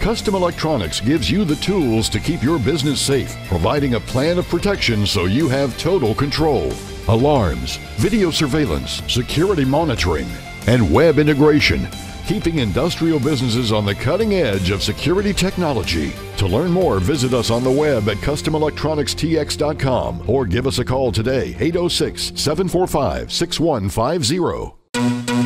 Custom Electronics gives you the tools to keep your business safe, providing a plan of protection so you have total control. Alarms, video surveillance, security monitoring, and web integration, keeping industrial businesses on the cutting edge of security technology. To learn more, visit us on the web at customelectronicstx.com or give us a call today, 806-745-6150.